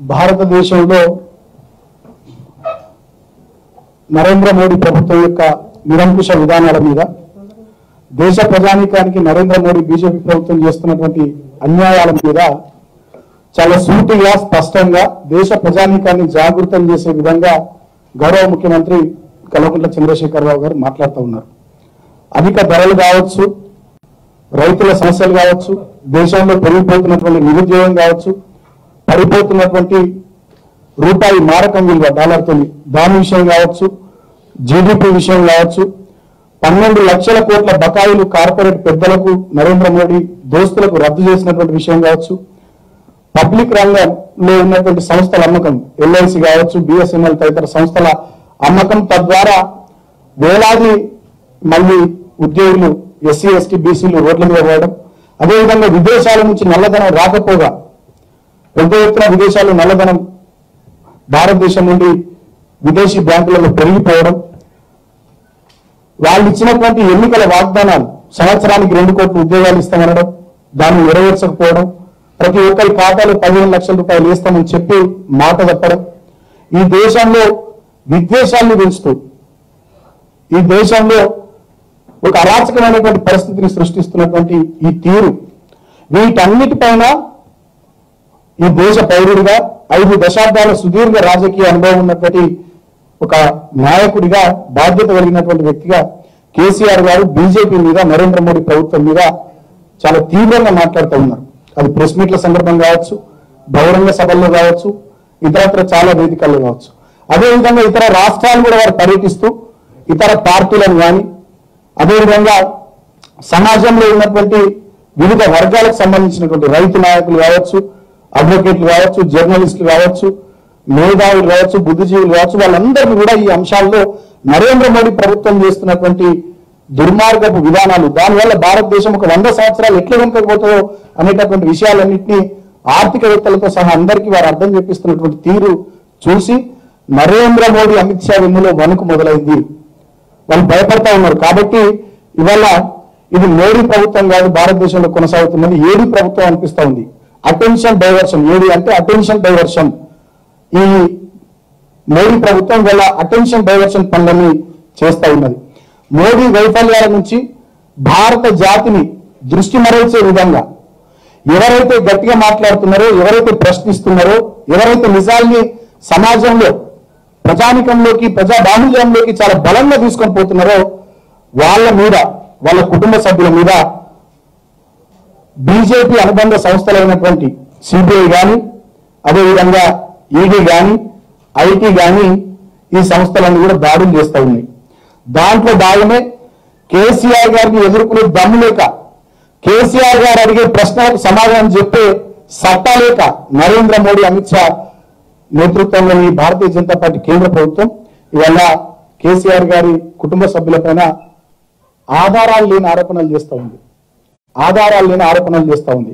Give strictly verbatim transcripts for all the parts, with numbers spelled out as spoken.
భారతదేశంలో నరేంద్ర మోడీ ప్రభుత్వం యొక్క నిరంకుశ విధానాల మీద దేశ ప్రజానీకానికి నరేంద్ర మోడీ బీజేపీ ప్రభుత్వం చేస్తున్నటువంటి అన్యాయాల మీద చాలా సూటిగా స్పష్టంగా దేశ ప్రజానీకాన్ని జాగృతం చేసే విధంగా గౌరవ ముఖ్యమంత్రి కల్వకుంట్ల చంద్రశేఖరరావు గారు మాట్లాడుతూ ఉన్నారు. అధిక ధరలు కావచ్చు, రైతుల సమస్యలు కావచ్చు, దేశంలో పెరిగిపోతున్నటువంటి నిరుద్యోగం కావచ్చు, పడిపోతున్నటువంటి రూపాయి మారకం విలువ డాలర్తో దాని విషయం కావచ్చు, జీడిపి విషయం కావచ్చు, పన్నెండు లక్షల కోట్ల బకాయిలు కార్పొరేట్ పెద్దలకు నరేంద్ర మోడీ దోస్తులకు రద్దు చేసినటువంటి విషయం కావచ్చు, పబ్లిక్ రంగంలో ఉన్నటువంటి సంస్థల అమ్మకం ఎల్ఐసి కావచ్చు, బిఎస్ఎన్ఎల్ తదితర సంస్థల అమ్మకం, తద్వారా వేలాది మళ్ళీ ఉద్యోగులు ఎస్సీ ఎస్టీ బీసీలు రోడ్ల మీద పోవడం, అదేవిధంగా విదేశాల నుంచి నల్లధనం రాకపోగా పెద్ద ఎత్తున విదేశాల్లో నల్లధనం భారతదేశం నుండి విదేశీ బ్యాంకులలో పెరిగిపోవడం, వాళ్ళు ఇచ్చినటువంటి ఎన్నికల వాగ్దానాలు సంవత్సరానికి రెండు కోట్ల ఉద్యోగాలు ఇస్తామనడం దాన్ని నెరవేర్చకపోవడం, ప్రతి ఒక్కరి ఖాతాలో పదిహేను లక్షల రూపాయలు వేస్తామని చెప్పి మాట తప్పడం, ఈ దేశంలో విద్వేషాలను పెంచుతూ ఈ దేశంలో ఒక అరాచకమైనటువంటి పరిస్థితిని సృష్టిస్తున్నటువంటి ఈ తీరు, వీటన్నిటిపైన ఈ దేశ పౌరుడిగా ఐదు దశాబ్దాల సుదీర్ఘ రాజకీయ అనుభవం ఉన్నటువంటి ఒక నాయకుడిగా బాధ్యత కలిగినటువంటి వ్యక్తిగా కేసీఆర్ గారు బీజేపీ మీద నరేంద్ర మోడీ ప్రభుత్వం మీద చాలా తీవ్రంగా మాట్లాడుతూ ఉన్నారు. అది ప్రెస్ మీట్ల సందర్భం కావచ్చు, బహిరంగ సభల్లో కావచ్చు, ఇతరత్ర చాలా వేదికల్లో కావచ్చు. అదేవిధంగా ఇతర రాష్ట్రాలు కూడా వారు పర్యటిస్తూ ఇతర పార్టీలను కానీ, అదేవిధంగా సమాజంలో ఉన్నటువంటి వివిధ వర్గాలకు సంబంధించినటువంటి రైతు నాయకులు కావచ్చు, అడ్వకేట్లు కావచ్చు, జర్నలిస్టులు కావచ్చు, మేధావులు కావచ్చు, బుద్ధిజీవులు కావచ్చు, వాళ్ళందరినీ కూడా ఈ అంశాల్లో నరేంద్ర మోడీ ప్రభుత్వం చేస్తున్నటువంటి దుర్మార్గపు విధానాలు, దానివల్ల భారతదేశం ఒక వంద సంవత్సరాలు ఎట్లా వెనుకపోతుందో అనేటటువంటి విషయాలన్నింటినీ ఆర్థికవేత్తలతో సహా అందరికీ వారు అర్థం చేపిస్తున్నటువంటి తీరు చూసి నరేంద్ర మోడీ అమిత్ షా వెన్నులో వణుకు మొదలైంది. వాళ్ళు భయపడతా ఉన్నారు. కాబట్టి ఇవాళ ఇది మోడీ ప్రభుత్వం కాదు భారతదేశంలో కొనసాగుతున్నది, ఏడీ ప్రభుత్వం అనిపిస్తా ఉంది. అటెన్షన్ డైవర్షన్, ఏడీ అంటే అటెన్షన్ డైవర్షన్. ఈ మోడీ ప్రభుత్వం వల్ల అటెన్షన్ డైవర్షన్ పనులని చేస్తా ఉన్నది. మోడీ వైఫల్యాల నుంచి భారత జాతిని దృష్టి మరల్చే విధంగా ఎవరైతే గట్టిగా మాట్లాడుతున్నారో, ఎవరైతే ప్రశ్నిస్తున్నారో, ఎవరైతే నిజాల్ని సమాజంలో ప్రజానికంలోకి ప్రజా బాహుళ్యంలోకి చాలా బలంగా తీసుకొని పోతున్నారో వాళ్ళ మీద, వాళ్ళ కుటుంబ సభ్యుల మీద బీజేపీ అనుబంధ సంస్థలైనటువంటి సిబిఐ కానీ, అదేవిధంగా ఈడీ కానీ, ఐటీ కానీ ఈ సంస్థలన్నీ కూడా దాడులు చేస్తూ ఉన్నాయి. దాంట్లో భాగమే కేసీఆర్ గారిని ఎదుర్కొనే దమ్ము లేక, కేసీఆర్ గారు అడిగే ప్రశ్నలకు సమాధానం చెప్పే సత్తా లేక నరేంద్ర మోడీ అమిత్ షా నేతృత్వంలోని భారతీయ జనతా పార్టీ కేంద్ర ప్రభుత్వం ఇవాళ కేసీఆర్ గారి కుటుంబ సభ్యులపైన ఆధారాలు లేని ఆరోపణలు చేస్తూ ఉంది ఆధారాలు లేని ఆరోపణలు చేస్తూ ఉంది.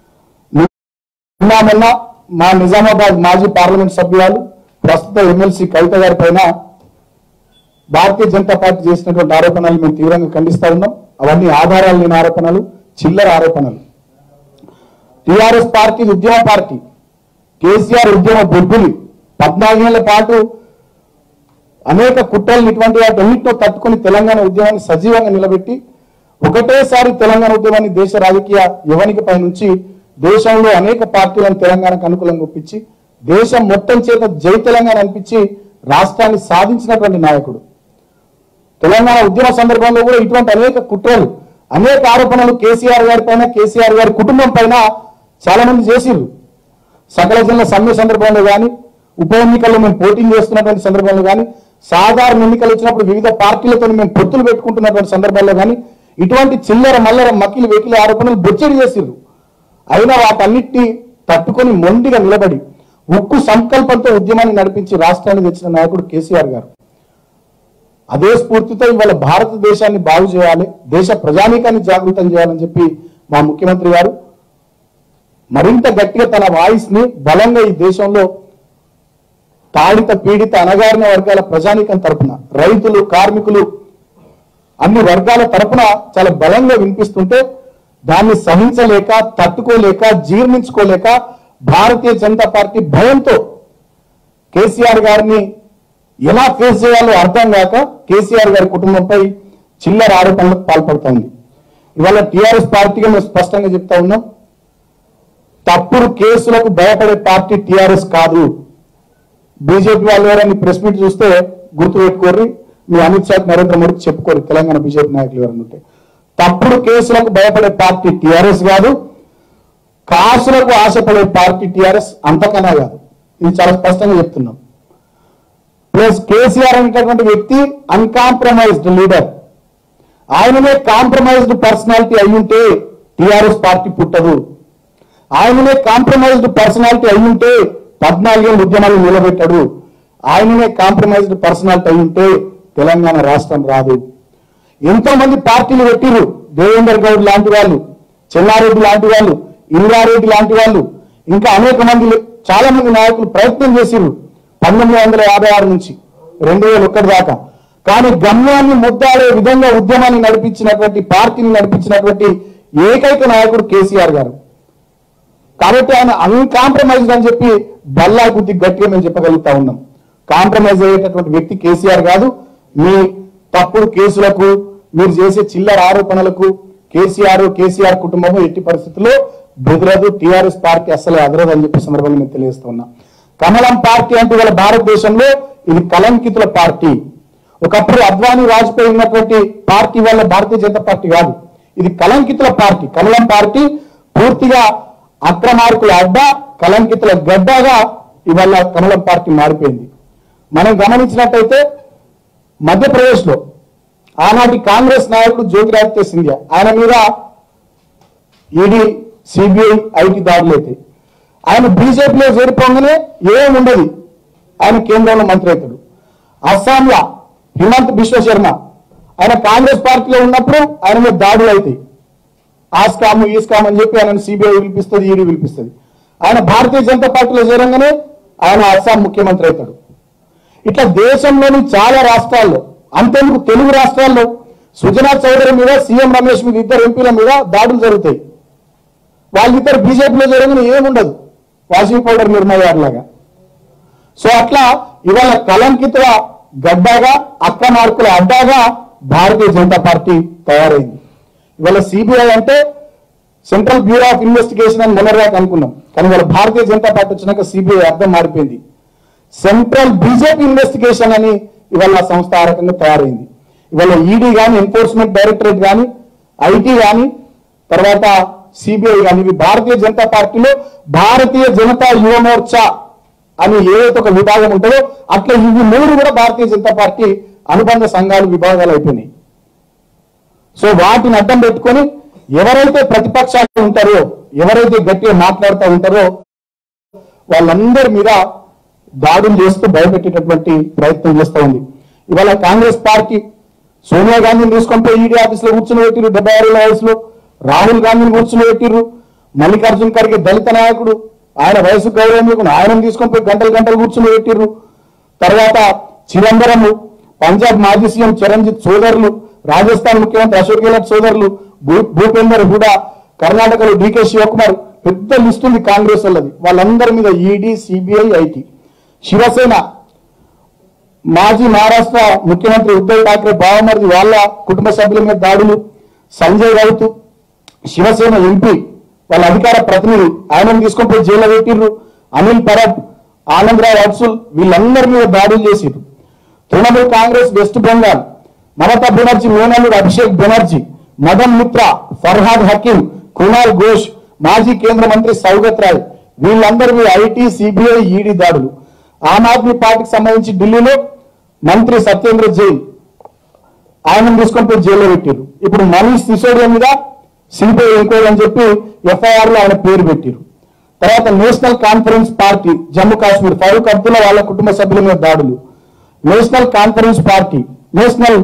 మొన్న మా నిజామాబాద్ మాజీ పార్లమెంట్ సభ్యురాలు ప్రస్తుత ఎమ్మెల్సీ కవిత గారి పైన భారతీయ జనతా పార్టీ చేసినటువంటి ఆరోపణలు మేము తీవ్రంగా ఖండిస్తా ఉన్నాం. అవన్నీ ఆధారాలు లేని ఆరోపణలు, చిల్లర ఆరోపణలు. టిఆర్ఎస్ పార్టీ ఉద్యమ పార్టీ, కేసీఆర్ ఉద్యమ బొబ్బులు పద్నాలుగేళ్ల పాటు అనేక కుట్రలను ఇటువంటి వాటన్నిటితో తట్టుకుని తెలంగాణ ఉద్యమాన్ని సజీవంగా నిలబెట్టి ఒకటేసారి తెలంగాణ ఉద్యమాన్ని దేశ రాజకీయ యవనికపై నుంచి దేశంలో అనేక పార్టీలను తెలంగాణకు అనుకూలంగా ఒప్పించి దేశం మొత్తం చేత జై తెలంగాణ అనిపించి రాష్ట్రాన్ని సాధించినటువంటి నాయకుడు. తెలంగాణ ఉద్యమ సందర్భంలో కూడా ఇటువంటి అనేక కుట్రలు, అనేక ఆరోపణలు కేసీఆర్ గారి పైన, కేసీఆర్ గారి కుటుంబం పైన చాలా మంది చేసిర్రు. సకల జిల్లా సమ్మె సందర్భంలో కానీ, ఉప ఎన్నికల్లో మేము పోటీ చేస్తున్నటువంటి సందర్భంలో కానీ, సాధారణ ఎన్నికలు వచ్చినప్పుడు వివిధ పార్టీలతో మేము పొత్తులు పెట్టుకుంటున్నటువంటి సందర్భాల్లో కానీ ఇటువంటి చిల్లర మల్లర మక్కిలి వెకిలి ఆరోపణలు బొచ్చడి చేసిర్రు. అయినా వాటన్నిటినీ తట్టుకొని మొండిగా నిలబడి ఉక్కు సంకల్పంతో ఉద్యమాన్ని నడిపించి రాష్ట్రాన్ని తెచ్చిన నాయకుడు కేసీఆర్ గారు. అదే స్ఫూర్తితో ఇవాళ భారతదేశాన్ని బాగు చేయాలి, దేశ ప్రజానీకాన్ని జాగృతం చేయాలని చెప్పి మా ముఖ్యమంత్రి గారు మరింత గట్టిగా తన వాయిస్ ని బలంగా ఈ దేశంలో తాడిత పీడిత అణగారిన వర్గాల ప్రజానీకం తరపున, రైతులు, కార్మికులు, అన్ని వర్గాల తరపున చాలా బలంగా వినిపిస్తుంటే దాన్ని సహించలేక, తట్టుకోలేక, జీర్ణించుకోలేక భారతీయ జనతా పార్టీ భయంతో కేసీఆర్ గారిని ఎలా ఫేస్ చేయాలో అర్థం కాక కేసీఆర్ గారి కుటుంబంపై చిల్లర ఆరోపణలకు పాల్పడుతోంది. ఇవాళ టీఆర్ఎస్ పార్టీగా మేము స్పష్టంగా చెప్తా ఉన్నాం, తప్పుడు కేసులకు భయపడే పార్టీ టీఆర్ఎస్ కాదు. బీజేపీ వాళ్ళు ఎవరైనా ప్రెస్ మీట్ చూస్తే గుర్తు పెట్టుకోరు, మీ అమిత్ షా నరేంద్ర మోడీకి చెప్పుకోరు తెలంగాణ బీజేపీ నాయకులు ఎవరైనా ఉంటే. తప్పుడు కేసులకు భయపడే పార్టీ టీఆర్ఎస్ కాదు, కాసులకు ఆశపడే పార్టీ టీఆర్ఎస్ అంతకన్నా కాదు. ఇది చాలా స్పష్టంగా చెప్తున్నాం. ప్లస్ కేసీఆర్ అనేటటువంటి వ్యక్తి అన్కాంప్రమైజ్డ్ లీడర్. ఆయననే కాంప్రమైజ్డ్ పర్సనాలిటీ అయి ఉంటే టీఆర్ఎస్ పార్టీ పుట్టదు. ఆయననే కాంప్రమైజ్డ్ పర్సనాలిటీ అయి ఉంటే పద్నాలుగేళ్ళు ఉద్యమాలు నిలబెట్టాడు. ఆయననే కాంప్రమైజ్డ్ పర్సనాలిటీ అయి ఉంటే తెలంగాణ రాష్ట్రం రాదు. ఎంతో మంది పార్టీలు పెట్టిరు, దేవేందర్ గౌడ్ లాంటి వాళ్ళు, చెన్నారెడ్డి లాంటి వాళ్ళు, ఇంద్రారెడ్డి లాంటి వాళ్ళు, ఇంకా అనేక మంది చాలా మంది నాయకులు ప్రయత్నం చేసిరు పంతొమ్మిది వందల యాభై ఆరు నుంచి రెండు వేల ఒకటి దాకా. కానీ గమ్యాన్ని ముద్దాడే విధంగా ఉద్యమాన్ని నడిపించినటువంటి పార్టీని నడిపించినటువంటి ఏకైక నాయకుడు కేసీఆర్ గారు. కాబట్టి ఆయన అన్కాంప్రమైజ్డ్ అని చెప్పి బల్లా బుద్ధి గట్టిగా మేము చెప్పగలుగుతా ఉన్నాం. కాంప్రమైజ్ అయ్యేటటువంటి వ్యక్తి కేసీఆర్ కాదు. మీ తప్పుడు కేసులకు, మీరు చేసే చిల్లర ఆరోపణలకు కేసీఆర్ కేసీఆర్ కుటుంబము ఎట్టి పరిస్థితుల్లో బెదరదు. టీఆర్ఎస్ పార్టీ అసలే అదరదు అని చెప్పి సందర్భంగా మేము తెలియజేస్తూ ఉన్నాం. కమలం పార్టీ అంటే ఇవాళ భారతదేశంలో ఇది కలంకితుల పార్టీ. ఒకప్పుడు అద్వానీ వాజ్పేయి ఉన్నటువంటి పార్టీ వల్ల భారతీయ జనతా పార్టీ కాదు, ఇది కలంకితుల పార్టీ. కమలం పార్టీ పూర్తిగా అక్రమార్కుల అడ్డ, కలంకితుల గడ్డగా ఇవాళ కమలం పార్టీ మారిపోయింది. మనం గమనించినట్టయితే మధ్యప్రదేశ్ లో ఆనాటి కాంగ్రెస్ నాయకుడు జ్యోతిరాదిత్య సింధియా, ఆయన మీద ఈడీ, సిబిఐ, ఐటీ దాడులు అయితే ఆయన బీజేపీలో చేరిపోగానే ఏముండదు, ఆయన కేంద్రంలో మంత్రి అవుతాడు. అస్సాంలో హిమంత్ బిశ్వ శర్మ ఆయన కాంగ్రెస్ పార్టీలో ఉన్నప్పుడు ఆయన మీద దాడులు అవుతాయి. ఆ స్కామ్ ఈ స్కామ్ అని చెప్పి ఆయన సిబిఐ పిలిపిస్తుంది, ఈడీ పిలిపిస్తుంది. ఆయన భారతీయ జనతా పార్టీలో చేరంగానే ఆయన అస్సాం ముఖ్యమంత్రి అవుతాడు. ఇట్లా దేశంలోని చాలా రాష్ట్రాల్లో, అంతేందుకు తెలుగు రాష్ట్రాల్లో సుజనా చౌదరి మీద, సీఎం రమేష్ మీద, ఇద్దరు ఎంపీల మీద దాడులు జరుగుతాయి. వాళ్ళిద్దరు బీజేపీలో జరగని ఏముండదు, వాషింగ్ పౌడర్ నిర్మయారులాగా. సో అట్లా ఇవాళ కలంకితుల గడ్డగా, అక్రమార్కుల అడ్డాగా భారతీయ జనతా పార్టీ తయారైంది. ఇవాళ సిబిఐ అంటే సెంట్రల్ బ్యూరో ఆఫ్ ఇన్వెస్టిగేషన్ అని మొన్నటిదాకా అనుకున్నాం, కానీ ఇవాళ భారతీయ జనతా పార్టీ వచ్చినాక సిబిఐ అర్థం మారిపోయింది. సెంట్రల్ బీజేపీ ఇన్వెస్టిగేషన్ అని ఇవాళ ఆ సంస్థ ఆ రకంగా తయారైంది. ఇవాళ ఈడీ కానీ, ఎన్ఫోర్స్మెంట్ డైరెక్టరేట్ కానీ, ఐటీ కానీ, తర్వాత సిబిఐ కానీ, ఇవి భారతీయ జనతా పార్టీలో భారతీయ జనతా యువ మోర్చా అని ఏదైతే ఒక విభాగం ఉంటుందో అట్లా ఇవి మూడు కూడా భారతీయ జనతా పార్టీ అనుబంధ సంఘాలు, విభాగాలు అయిపోయినాయి. సో వాటిని అడ్డం పెట్టుకొని ఎవరైతే ప్రతిపక్షాలు ఉంటారో, ఎవరైతే గట్టిగా మాట్లాడుతూ ఉంటారో వాళ్ళందరి మీద దాడులు చేస్తూ భయపెట్టేటటువంటి ప్రయత్నం చేస్తూ ఉంది. ఇవాళ కాంగ్రెస్ పార్టీ సోనియా గాంధీని తీసుకొని పోయి ఈడీ ఆఫీసులో కూర్చుని పెట్టిరు, డెబ్బై ఆరు వయసులో రాహుల్ గాంధీని కూర్చుని పెట్టిర్రు. మల్లికార్జున్ ఖర్గే దళిత నాయకుడు, ఆయన వయసు గౌరవం లేకుండా ఆయనను తీసుకొని పోయి గంటలు గంటలు కూర్చుని పెట్టిర్రు. తర్వాత చిదంబరం, పంజాబ్ మాజీ సీఎం చిరంజిత్ సోదరులు, రాజస్థాన్ ముఖ్యమంత్రి అశోక్ గెహ్లోట్ సోదరులు, భూపేందర్ హుడా, కర్ణాటకలో డీకే శివకుమార్, పెద్ద లిస్ట్ ఉంది కాంగ్రెస్ వాళ్ళది. వాళ్ళందరి మీద ఈడీ, సిబిఐ, ఐటీ. శివసేన మాజీ మహారాష్ట్ర ముఖ్యమంత్రి ఉద్ధవ్ ఠాక్రే బావమరిది, వాళ్ళ కుటుంబ సభ్యుల మీద దాడులు. సంజయ్ రౌత్ శివసేన ఎంపీ, వాళ్ళ అధికార ప్రతినిధి, ఆయనను తీసుకొని పోయి జైల్లో పెట్టిర్రు. అనిల్ పరబ్, ఆనందరావు అర్సుల్, వీళ్ళందరి మీద దాడులు చేసిర్రు. తృణమూల్ కాంగ్రెస్ వెస్ట్ బెంగాల్, మమతా బెనర్జీ మేనల్లుడు అభిషేక్ బెనర్జీ, మదన్ మిత్రా, ఫర్హాద్ హకీం, కునాల్ ఘోష్, మాజీ కేంద్ర మంత్రి సౌగత్ రాయ్, వీళ్ళందరి మీద ఐటీ, సిబిఐ, ఈడీ దాడులు. ఆమ్ ఆద్మీ పార్టీకి సంబంధించి ఢిల్లీలో మంత్రి సత్యేంద్ర జైన్, ఆయనను తీసుకొని పోయి జైల్లో పెట్టారు. ఇప్పుడు మనీష్ సిసోడియా మీద సిబిఐ ఎంక్వైరీ అని చెప్పి ఎఫ్ఐఆర్ లో ఆయన పేరు పెట్టారు. తర్వాత నేషనల్ కాన్ఫరెన్స్ పార్టీ జమ్మూ కాశ్మీర్, ఫరూక్ అబ్దుల్లా వాళ్ళ కుటుంబ సభ్యుల మీద దాడులు. నేషనల్ కాన్ఫరెన్స్ పార్టీ నేషనల్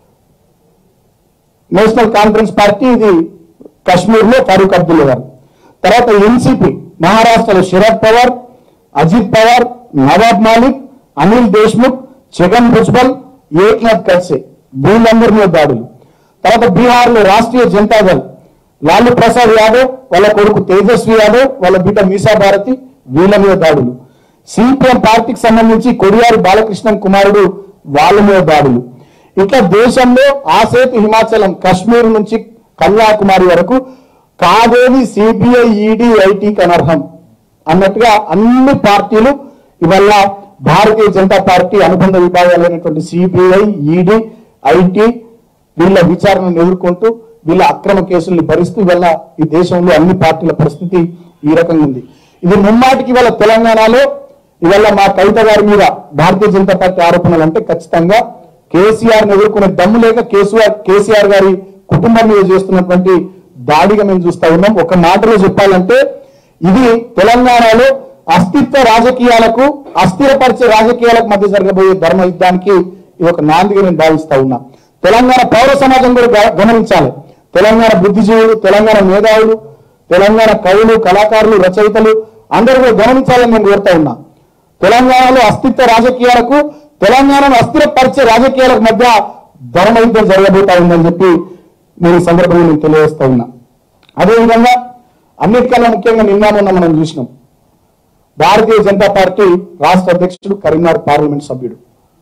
నేషనల్ కాన్ఫరెన్స్ పార్టీ ఇది కశ్మీర్ లో ఫరూక్ అబ్దుల్లా గారు. తర్వాత ఎన్సీపీ మహారాష్ట్రలో శరద్ పవార్, అజిత్ పవార్, నవాబ్ మాలిక్, అనిల్ దేశ్ముఖ్, ఛగన్ భుజ్బల్, ఏక్నాథ్ ఖడ్సే, వీళ్ళందరి మీద దాడులు. తర్వాత బీహార్ లో రాష్ట్రీయ జనతా దళ్, లాలూ ప్రసాద్ యాదవ్, వాళ్ళ కొడుకు తేజస్వి యాదవ్, వాళ్ళ బిడ్డ మీసా భారతి, వీళ్ళ మీద దాడులు. సిపిఎం పార్టీకి సంబంధించి కొడియారి బాలకృష్ణన్ కుమారుడు వాళ్ళ మీద దాడులు. ఇట్లా దేశంలో ఆసేతు హిమాచలం కాశ్మీర్ నుంచి కన్యాకుమారి వరకు కాదేది సిబిఐ ఈడీ ఐటీకి అనర్హం అన్నట్టుగా అన్ని పార్టీలు ఇవల్ల భారతీయ జనతా పార్టీ అనుబంధ విభాగాలైనటువంటి సిబిఐ ఈడీ ఐటీ వీళ్ళ విచారణను ఎదుర్కొంటూ వీళ్ళ అక్రమ కేసుల్ని భరిస్తూ ఇవాళ ఈ దేశంలో అన్ని పార్టీల పరిస్థితి ఈ రకంగా ఉంది. ఇది ముమ్మాటికి ఇవాళ తెలంగాణలో ఇవాళ మా కవిత గారి మీద భారతీయ జనతా పార్టీ ఆరోపణలు అంటే ఖచ్చితంగా కేసీఆర్ ని ఎదుర్కొనే దమ్ము లేక కేసీఆర్ కేసీఆర్ గారి కుటుంబం మీద చేస్తున్నటువంటి దాడిగా మేము చూస్తా ఉన్నాం. ఒక మాటలో చెప్పాలంటే ఇది తెలంగాణలో అస్తిత్వ రాజకీయాలకు అస్థిరపరిచే రాజకీయాలకు మధ్య జరగబోయే ధర్మ యుద్ధానికి ఇది ఒక నాందిగా నేను భావిస్తా ఉన్నా. తెలంగాణ పౌర సమాజం కూడా గమనించాలి. తెలంగాణ బుద్ధిజీవులు, తెలంగాణ మేధావులు, తెలంగాణ కవులు, కళాకారులు, రచయితలు అందరూ కూడా గమనించాలని నేను కోరుతా ఉన్నా. తెలంగాణలో అస్తిత్వ రాజకీయాలకు తెలంగాణను అస్థిరపరిచే రాజకీయాలకు మధ్య ధర్మ యుద్ధం జరగబోతా ఉందని చెప్పి నేను ఈ సందర్భంగా నేను తెలియజేస్తా ఉన్నా. అదేవిధంగా అన్నిటికన్నా ముఖ్యంగా నిన్న మొన్న మనం చూసినాం భారతీయ జనతా పార్టీ రాష్ట్ర అధ్యక్షుడు కరీంనగర్ పార్లమెంట్ సభ్యుడు.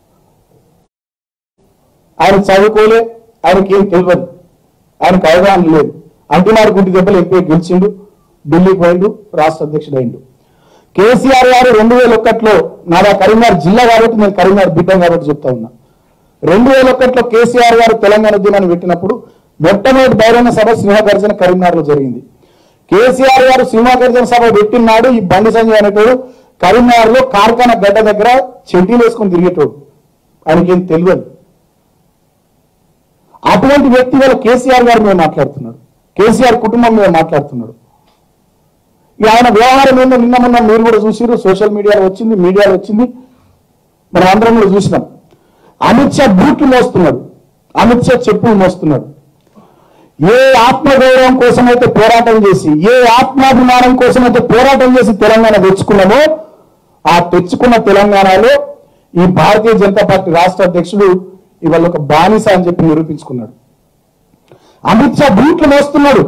ఆయన చదువుకోలే, ఆయనకి ఏం తెలియదు, ఆయనకు అవగాహన లేదు. అంటున్నారు గుంటి దెబ్బలు ఎంపీ గెలిచిండు, ఢిల్లీకి పోయిండు, రాష్ట్ర అధ్యక్షుడు అయిండు. కేసీఆర్ గారు రెండు వేల ఒకటిలో నాదా కరీంనగర్ జిల్లా కాబట్టి నేను కరీంనగర్ బిడ్డ కాబట్టి చెప్తా ఉన్నా. రెండు వేల ఒకటిలో కేసీఆర్ గారు తెలంగాణ ఉద్యమాన్ని పెట్టినప్పుడు మొట్టమొదటి బహిరంగ సభ సింహగర్జన కరీంనగర్ లో జరిగింది. కేసీఆర్ గారు సింహగర్జన సభ పెట్టినాడు ఈ బండి సంజయ్ అనేటోడు కరీంనగర్ లో కార్ఖానా గడ్డ దగ్గర చెడ్డీలు వేసుకొని తిరిగేటోడు, ఆయనకేం తెలియదు. అటువంటి వ్యక్తి వల్ల కేసీఆర్ గారి మీద మాట్లాడుతున్నాడు, కేసీఆర్ కుటుంబం మీద మాట్లాడుతున్నాడు. ఇక ఆయన వ్యవహారం ఏందో నిన్న మొన్న మీరు కూడా చూసిరు, సోషల్ మీడియాలో వచ్చింది, మీడియాలో వచ్చింది, మనం అందరం కూడా చూసినాం. అమిత్ షా బూట్లు మోస్తున్నాడు, అమిత్ షా చెప్పులు మోస్తున్నాడు. ఏ ఆత్మగౌరవం కోసం అయితే పోరాటం చేసి, ఏ ఆత్మాభిమానం కోసం అయితే పోరాటం చేసి తెలంగాణ తెచ్చుకున్నామో ఆ తెచ్చుకున్న తెలంగాణలో ఈ భారతీయ జనతా పార్టీ రాష్ట్ర అధ్యక్షుడు ఇవాళ ఒక బానిస అని చెప్పి నిరూపించుకున్నాడు. అమిత్ షా బూట్లు మోస్తున్నాడు.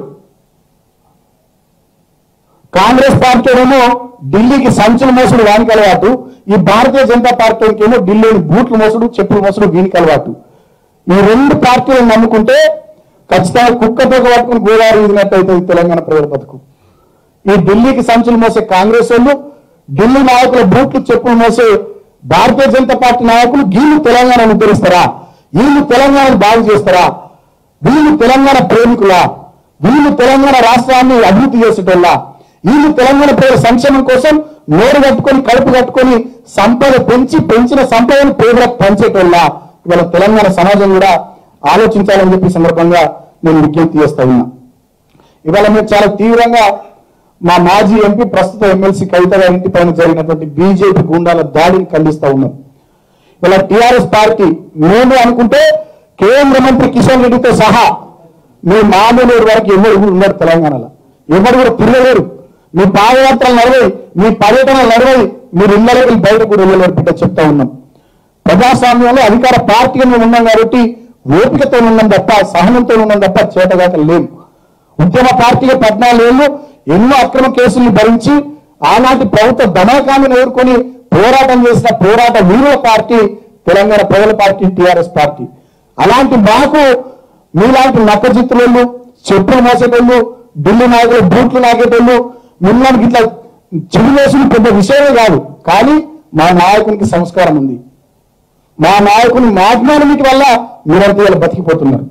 కాంగ్రెస్ పార్టీ ఏమో ఢిల్లీకి సంచులు మోసుడు వానికి అలవాటు, ఈ భారతీయ జనతా పార్టీకి ఏమో ఢిల్లీని బూట్లు మోసుడు చెప్పులు మోసుడు వీనికి అలవాటు. ఈ రెండు పార్టీలను నమ్ముకుంటే ఖచ్చితంగా కుక్కతో పట్టుకుని గోదావరి ఇదినట్టు అవుతుంది తెలంగాణ ప్రజల బతుకు. ఈ ఢిల్లీకి సంచులు మోసే కాంగ్రెస్ వాళ్ళు, ఢిల్లీ నాయకుల బూట్లు చెప్పులు మోసే భారతీయ జనతా పార్టీ నాయకులు వీళ్ళు తెలంగాణను ఉద్ధరిస్తారా? వీళ్ళు తెలంగాణను బాగు చేస్తారా? వీళ్ళు తెలంగాణ ప్రేమికులా? వీళ్ళు తెలంగాణ రాష్ట్రాన్ని అభివృద్ధి చేసేటోళ్ళ? వీళ్ళు తెలంగాణ ప్రజల సంక్షేమం కోసం నోరు కట్టుకొని కడుపు కట్టుకొని సంపద పెంచి పెంచిన సంపదను పేదలకు పంచేటోళ్ళ? ఇవాళ తెలంగాణ సమాజం కూడా ఆలోచించాలని చెప్పి సందర్భంగా నేను విజ్ఞప్తి చేస్తా ఉన్నా. ఇవాళ మేము చాలా తీవ్రంగా మా మాజీ ఎంపీ ప్రస్తుత ఎమ్మెల్సీ కవిత గారి ఇంటి పైన జరిగినటువంటి బీజేపీ గుండాల దాడిని ఖండిస్తా ఉన్నాం. ఇలా టీఆర్ఎస్ పార్టీ మేము అనుకుంటే కేంద్ర మంత్రి కిషన్ రెడ్డితో సహా మీ మామూలు వరకు ఎవరు కూడా ఉన్నారు తెలంగాణలో, ఎవరు కూడా తిరగలేరు. మీ పాదయాత్రలు నడవై, మీ పర్యటనలు నడవై, మీరు ఇళ్ళకి బయట కూడా వెళ్ళలేరు బిడ్డ చెప్తా ఉన్నాం. ప్రజాస్వామ్యంలో అధికార పార్టీగా మేము ఉన్నాం కాబట్టి ఓపికతో ఉన్నాం తప్ప, సహనంతో ఉన్నాం తప్ప చేతగాక లేము. ఉద్యమ పార్టీగా పద్నాలుగేళ్లు ఎన్నో అక్రమ కేసుల్ని భరించి ఆనాటి ప్రభుత్వ దమాకాన్ని ఎదుర్కొని పోరాటం చేసిన పోరాట వీరుల పార్టీ తెలంగాణ ప్రజల పార్టీ టీఆర్ఎస్ పార్టీ. అలాంటి మాకు మీలాంటి నక్కజిత్తులు, చెప్పులు మోసేటోళ్ళు, ఢిల్లీ నాయకులు బూట్లు నాకేటోళ్ళు మిమ్మల్ని ఇట్లా చెడువేసిన పెద్ద విషయమే కాదు. కానీ మా నాయకునికి సంస్కారం ఉంది, మా నాయకుని మాజ్ఞానిమిటి వల్ల మీరంతా ఇలా బతికిపోతున్నారు,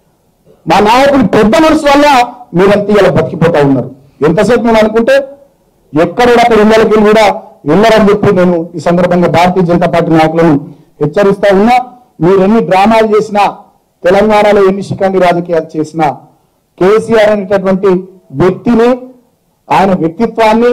మా నాయకుని పెద్ద మనసు వల్ల మీరంతా ఇలా బతికిపోతా ఉన్నారు. ఎంతసేపు నేను అనుకుంటే ఎక్కడక్కడ ఇళ్ళకి కూడా వెళ్ళరని చెప్పి నేను ఈ సందర్భంగా భారతీయ జనతా పార్టీ నాయకులను హెచ్చరిస్తా ఉన్నా. మీరు ఎన్ని డ్రామాలు చేసినా, తెలంగాణలో ఎన్ని శిఖండి రాజకీయాలు చేసినా కేసీఆర్ అనేటటువంటి వ్యక్తిని, ఆయన వ్యక్తిత్వాన్ని,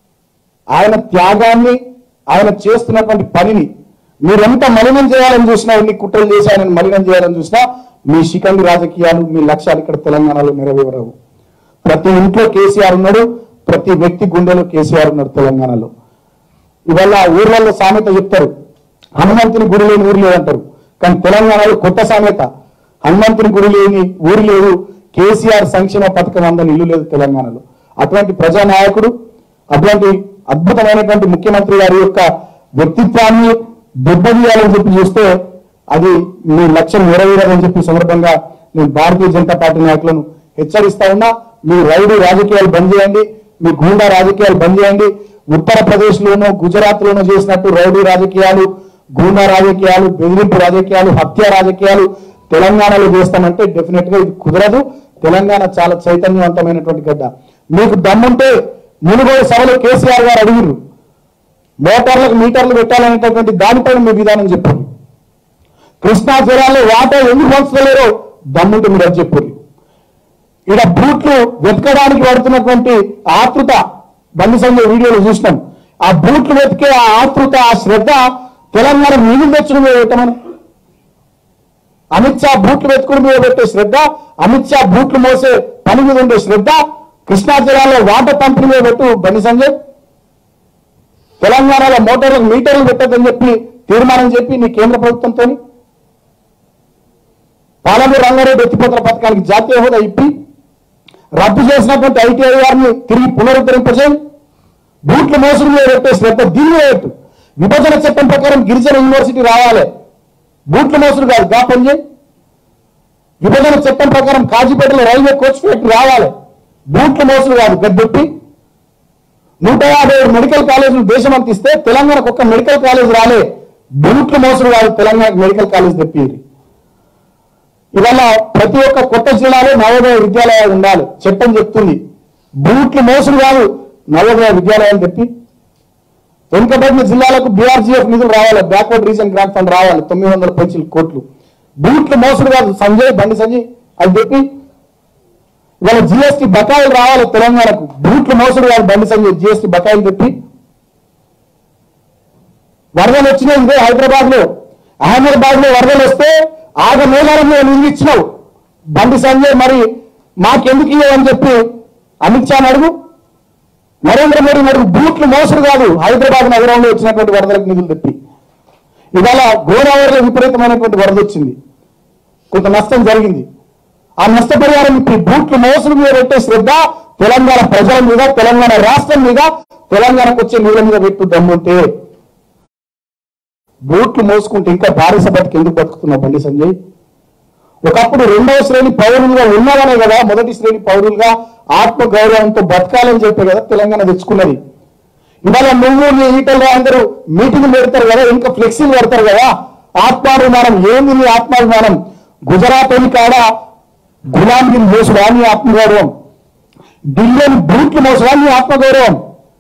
ఆయన త్యాగాన్ని, ఆయన చేస్తున్నటువంటి పనిని మీరెంత మలినం చేయాలని చూసినా, ఎన్ని కుట్రలు చేసి ఆయన మలినం చేయాలని చూసినా మీ శిఖండి రాజకీయాలు, మీ లక్ష్యాలు ఇక్కడ తెలంగాణలో నెరవేరవు. ప్రతి ఇంట్లో కేసీఆర్ ఉన్నాడు, ప్రతి వ్యక్తి గుండెలో కేసీఆర్ ఉన్నాడు తెలంగాణలో. ఇవాళ ఊర్లలో సామెత చెప్తారు, హనుమంతుని గుడి లేని ఊరు లేదంటారు. కానీ తెలంగాణలో కొత్త సామెత, హనుమంతుని గుడి లేని ఊరు లేదు, కేసీఆర్ సంక్షేమ పథకం అందని ఇల్లు లేదు తెలంగాణలో. అటువంటి ప్రజానాయకుడు, అటువంటి అద్భుతమైనటువంటి ముఖ్యమంత్రి గారి యొక్క వ్యక్తిత్వాన్ని దెబ్బతీయాలని చెప్పి చూస్తే అది మీ లక్ష్యం నెరవేరదని చెప్పి సందర్భంగా నేను భారతీయ జనతా పార్టీ నాయకులను హెచ్చరిస్తా ఉన్నా. మీ రైడు రాజకీయాలు బంద్ చేయండి, మీ గూండా రాజకీయాలు బంద్ చేయండి. ఉత్తరప్రదేశ్ లోనూ గుజరాత్ లోనూ చేసినట్టు రౌడీ రాజకీయాలు, గూండా రాజకీయాలు, బెదిరింపు రాజకీయాలు, హత్య రాజకీయాలు తెలంగాణలో చేస్తామంటే డెఫినెట్ గా ఇది కుదరదు. తెలంగాణ చాలా చైతన్యవంతమైనటువంటి గడ్డ. మీకు దమ్ముంటే మునుగోడు సభలో కేసీఆర్ గారు అడిగిరు మోటార్లకు మీటర్లు పెట్టాలనేటటువంటి దానిపైన మీ విధానం చెప్పండి. కృష్ణా జిల్లాలో వాటర్ ఎందుకు పంచలేరో దమ్ముంటే మీరు అది చెప్పండి. ఇక్కడ బూట్లు వెతకడానికి పడుతున్నటువంటి ఆతృత బండి సంజయ్ వీడియోలో చూసినాం. ఆ బూట్లు వెతికే ఆ ఆతృత, ఆ శ్రద్ధ తెలంగాణ నీళ్ళు తెచ్చుకుని మీద పెట్టమని. అమిత్ షా బూట్లు వెతుకుని మీద పెట్టే శ్రద్ధ, అమిత్ షా బూట్లు మోసే పని మీద ఉండే శ్రద్ధ కృష్ణా జిల్లాలో వాటర్ పంపిణీ మీద పెట్టు బండి సంజయ్. తెలంగాణలో మోటార్లకు మీటర్లు పెట్టద్దని చెప్పి తీర్మానం చెప్పి నీ కేంద్ర ప్రభుత్వంతో పాలమూరు రంగారెడ్డి ఎత్తిపోతల పథకానికి జాతీయ హోదా ఇప్పి రద్దు చేసినటువంటి ఐటీఐ గారిని తిరిగి పునరుద్ధరింపజేయి. బూట్లు మోసుడు మీద పెట్టే శ్రద్ధ దీన్ని పెట్టు. విభజన చట్టం ప్రకారం గిరిజన యూనివర్సిటీ రావాలి, బూట్లు మోసుడు కాదు గా పని చేయి. విభజన చట్టం ప్రకారం కాజీపేటలో రైల్వే కోచ్ ఫ్యాక్టరీ రావాలి, బూట్లు మోసుడు కాదు గద్దెప్పి. నూట యాభై ఏడు మెడికల్ కాలేజీలు దేశం అంత ఇస్తే తెలంగాణకు ఒక్క మెడికల్ కాలేజ్ రాలే, బూట్లు మోసుడు కాదు తెలంగాణకు మెడికల్ కాలేజ్ తెప్పి. ఇవాళ ప్రతి ఒక్క కొత్త జిల్లాలో నవోదయ విద్యాలయాలు ఉండాలి చట్టం చెప్తుంది. బూట్లు మోసుడు కాదు నవోదయ విద్యాలయాలు తెప్పి. వెనుకబడిన జిల్లాలకు బీఆర్జీఎఫ్ నిధులు రావాలి, బ్యాక్వర్డ్ రీజన్ గ్రాంట్ ఫండ్ రావాలి తొమ్మిది వందల పైసలు కోట్లు. బూట్లు మోసుడు కాదు సంజయ్ బండి సంజయ్ అది చెప్పి. ఇవాళ జిఎస్టీ బకాయిలు రావాలి తెలంగాణకు, బూట్లు మోసుడు కాదు బండి సంజయ్ జిఎస్టీ బకాయిలు చెప్పి. వరదలు వచ్చినాయి ఇదే హైదరాబాద్ లో, అహ్మదాబాద్ లో వరదలు వస్తే ఆగ మేళాలను నిధులు ఇచ్చినావు బండి సంజయ్, మరి మాకెందుకు ఇవ్వని చెప్పి అమిత్ షాని అడుగు, నరేంద్ర మోడీ అడుగు. బూట్లు మోసుడు కాదు హైదరాబాద్ నగరంలో వచ్చినటువంటి వరదలకు నిధులు తెప్పి. ఇవాళ గోదావరిలో విపరీతమైనటువంటి వరద వచ్చింది, కొంత నష్టం జరిగింది. ఆ నష్టపరిహారం ఇప్పుడు బూట్లు మోసుడు మీద పెట్టే శ్రద్ధ తెలంగాణ ప్రజల మీద, తెలంగాణ రాష్ట్రం మీద, తెలంగాణకు వచ్చే నీళ్ళ మీద పెట్టు దమ్ముంటే. బూట్లు మోసుకుంటే ఇంకా భారీ సభకి ఎందుకు బతుకుతున్నావు బండి సంజయ్? ఒకప్పుడు రెండవ శ్రేణి పౌరులుగా ఉన్నావనే కదా మొదటి శ్రేణి పౌరులుగా ఆత్మ గౌరవంతో బతకాలని చెప్పే కదా తెలంగాణ తెచ్చుకున్నది. ఇవాళ నువ్వు నీ ఈటల్లో అందరూ మీటింగ్ పెడతారు కదా, ఇంకా ఫ్లెక్సీలు పెడతారు కదా. ఆత్మాభిమానం ఏంది నీ ఆత్మాభిమానం? గుజరాత్ అని కాడ గులాంగిరి మోసుడా నీ ఆత్మగౌరవం? ఢిల్లీని బూట్లు మోసుడా నీ ఆత్మగౌరవం?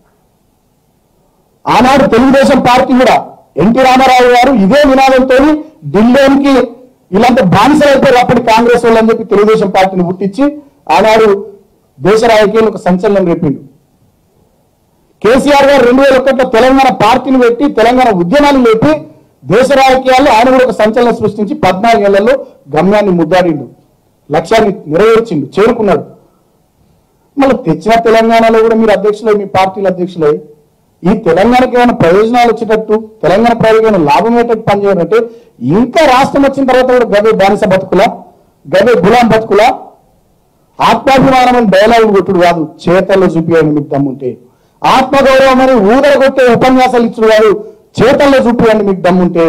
ఆనాడు తెలుగుదేశం పార్టీ కూడా ఎన్టీ రామారావు గారు ఇదే నినాదంతో ఢిల్లీకి వీళ్ళంతా బానిసలు అయిపోయారు అప్పటి కాంగ్రెస్ వాళ్ళు అని చెప్పి తెలుగుదేశం పార్టీని పుట్టించి ఆనాడు దేశ రాజకీయాలు ఒక సంచలనం రేపిండు. కేసీఆర్ గారు రెండు వేల ఒకటిలో తెలంగాణ పార్టీని పెట్టి తెలంగాణ ఉద్యమాలు లేపి దేశ రాజకీయాల్లో ఆయన కూడా ఒక సంచలనం సృష్టించి పద్నాలుగేళ్లలో గమ్యాన్ని ముద్దాడిండు, లక్ష్యాన్ని నెరవేర్చిండు, చేరుకున్నాడు. మళ్ళీ తెచ్చిన తెలంగాణలో కూడా మీరు అధ్యక్షులై, మీ పార్టీల అధ్యక్షులై ఈ తెలంగాణకి ఏమైనా ప్రయోజనాలు వచ్చేటట్టు, తెలంగాణ ప్రయోజనం లాభం అయ్యేటట్టు పనిచేయాలంటే ఇంకా రాష్ట్రం వచ్చిన తర్వాత కూడా గవే బానిస బతుకులా, గవే గులాం బతుకులా? ఆత్మాభిమానం అని డైలాగులు కొట్టుడు కాదు, చేతల్లో చూపించండి మీకు దమ్ముంటే. ఆత్మగౌరవం అని ఊదర కొట్టే ఉపన్యాసాలు ఇచ్చుడు కాదు, చేతల్లో చూపించండి మీకు దమ్ముంటే.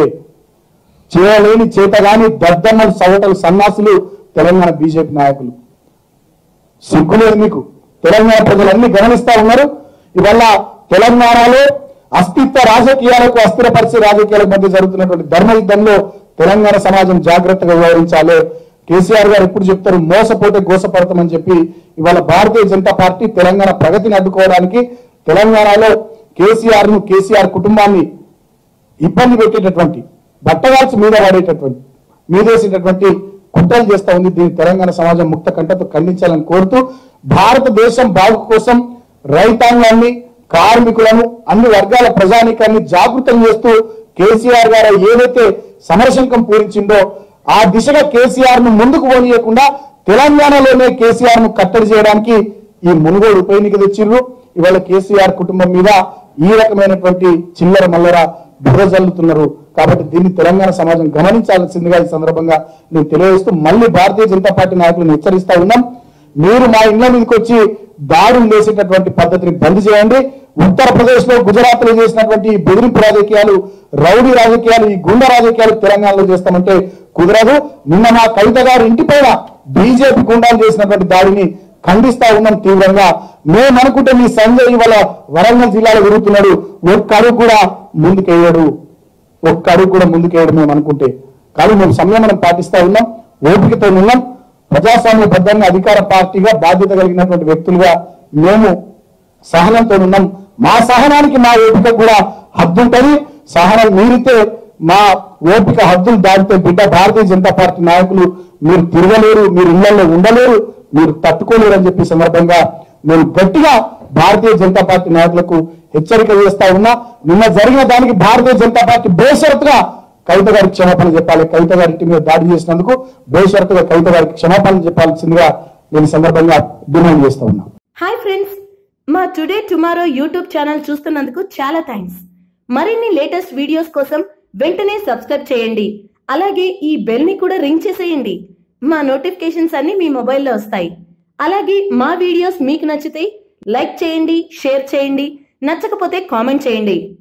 చేయలేని చేతగాని దద్దమ్మలు సవటలు సన్నాసులు తెలంగాణ బీజేపీ నాయకులు. సిగ్గులేదు మీకు? తెలంగాణ ప్రజలన్నీ గమనిస్తా ఉన్నారు. ఇవల్ల తెలంగాణలో అస్తిత్వ రాజకీయాలకు అస్థిరపరిచే రాజకీయాలకు మధ్య జరుగుతున్నటువంటి ధర్మ యుద్ధంలో తెలంగాణ సమాజం జాగ్రత్తగా వ్యవహరించాలి. కేసీఆర్ గారు ఎప్పుడు చెప్తారు మోసపోతే గోసపడతామని చెప్పి ఇవాళ భారతీయ జనతా పార్టీ తెలంగాణ ప్రగతిని అడ్డుకోవడానికి తెలంగాణలో కేసీఆర్ ను కేసీఆర్ కుటుంబాన్ని ఇబ్బంది పెట్టేటటువంటి, బట్టగాల్చి మీద పడేటటువంటి, మీదేసేటటువంటి కుట్రలు చేస్తా ఉంది. దీన్ని తెలంగాణ సమాజం ముక్త కంటతో ఖండించాలని కోరుతూ భారతదేశం బాగు కోసం రైతాంగాన్ని, కార్మికులను, అన్ని వర్గాల ప్రజానీకాన్ని జాగృతం చేస్తూ కేసీఆర్ గారు ఏదైతే సమరశంకం పూరించిందో ఆ దిశగా కేసీఆర్ ను ముందుకు పోనీయకుండా తెలంగాణలోనే కేసీఆర్ ను కట్టడి చేయడానికి ఈ మునుగోడు ఉప ఎన్నిక తెచ్చిర్రు. ఇవాళ కేసీఆర్ కుటుంబం మీద ఈ రకమైనటువంటి చిల్లర మల్లర బుర్ర జల్లుతున్నారు. కాబట్టి దీన్ని తెలంగాణ సమాజం గమనించాల్సిందిగా ఈ సందర్భంగా నేను తెలియజేస్తూ మళ్ళీ భారతీయ జనతా పార్టీ నాయకులను హెచ్చరిస్తా ఉన్నాం. మీరు మా ఇళ్ల మీదకి వచ్చి దాడులు చేసేటటువంటి పద్ధతిని బంద్ చేయండి. ఉత్తరప్రదేశ్ లో గుజరాత్ లో చేసినటువంటి బెదిరింపు రాజకీయాలు, రౌడీ రాజకీయాలు, ఈ గుండా రాజకీయాలు తెలంగాణలో చేస్తామంటే కుదరదు. నిన్న మా కవిత గారి ఇంటిపైన బీజేపీ గుండాలు చేసినటువంటి దాడిని ఖండిస్తా ఉన్నాం తీవ్రంగా. మేము అనుకుంటే మీ సంజయ్ ఇవాళ వరంగల్ జిల్లాలో తిరుగుతున్నాడు, ఒక్క అడుగు కూడా ముందుకేయడు, ఒక్క అడుగు కూడా ముందుకేయడు మేము అనుకుంటే. కానీ మేము సంయమనం పాటిస్తా ఉన్నాం, ఓపికతో ఉన్నాం. ప్రజాస్వామ్యబద్ధంగా అధికార పార్టీగా బాధ్యత కలిగినటువంటి వ్యక్తులుగా మేము సహనంతో ఉన్నాం. మా సహనానికి మా ఓపిక కూడా హద్దు ఉంటుంది. సహనం మీరితే మా ఓపిక హద్దులు దాటితే బిడ్డ భారతీయ జనతా పార్టీ నాయకులు మీరు తిరగలేరు, మీరు ఇళ్లలో ఉండలేరు, మీరు తట్టుకోలేరు అని చెప్పి సందర్భంగా నేను గట్టిగా భారతీయ జనతా పార్టీ నాయకులకు హెచ్చరిక చేస్తా ఉన్నా. నిన్న జరిగిన దానికి భారతీయ జనతా పార్టీ బేషరతుగా కవిత గారికి క్షమాపణ చెప్పాలి. కవిత గారి ఇంటి మీద దాడి చేసినందుకు బేషరతుగా కవిత గారికి క్షమాపణ చెప్పాల్సిందిగా నేను సందర్భంగా డిమాండ్ చేస్తా ఉన్నా. హాయ్ ఫ్రెండ్స్, మా టుడే టుమారో యూట్యూబ్ ఛానల్ చూస్తున్నందుకు చాలా థ్యాంక్స్. మరిన్ని లేటెస్ట్ వీడియోస్ కోసం వెంటనే సబ్స్క్రైబ్ చేయండి. అలాగే ఈ బెల్ ని కూడా రింగ్ చేసేయండి. మా నోటిఫికేషన్స్ అన్ని మీ మొబైల్లో వస్తాయి. అలాగే మా వీడియోస్ మీకు నచ్చితే లైక్ చేయండి, షేర్ చేయండి, నచ్చకపోతే కామెంట్ చేయండి.